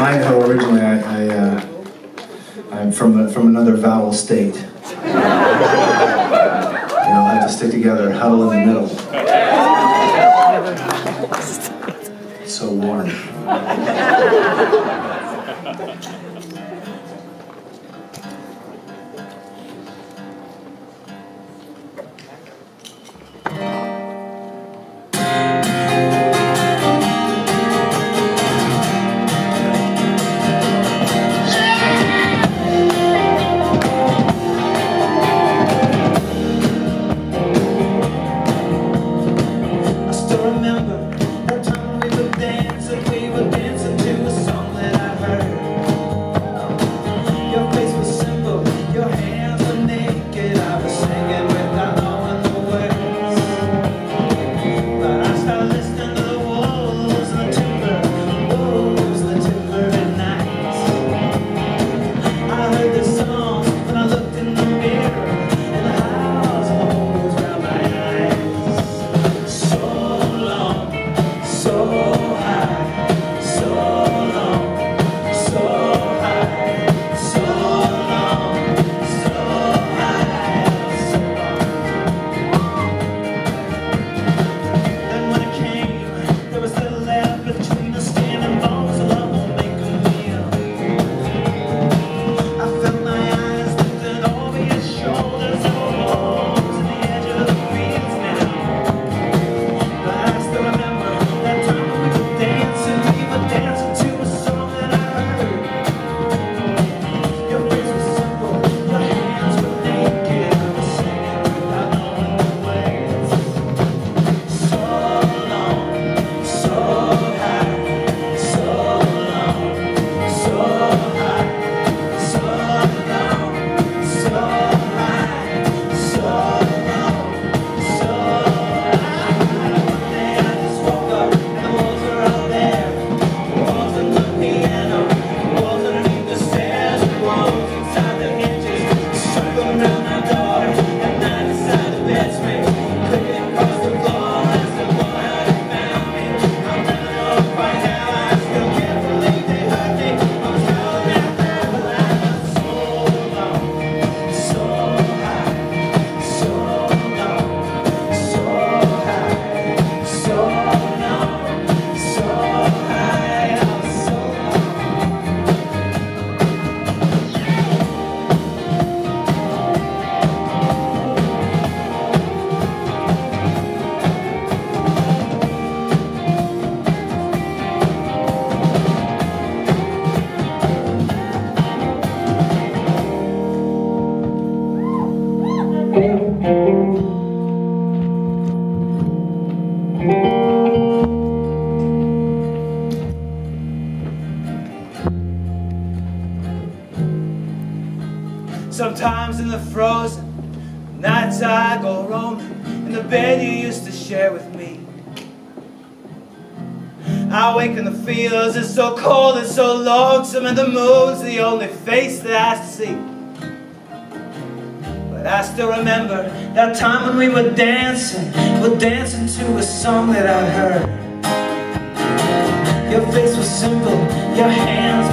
mind how originally I'm from another vowel state. You know, like to stick together, huddle in the middle. It's so warm. Sometimes in the frozen nights I go roaming in the bed you used to share with me. I wake in the fields, it's so cold, it's so lonesome, and the moon's the only face that I see. But I still remember that time when we were dancing to a song that I heard. Your face was simple, your hands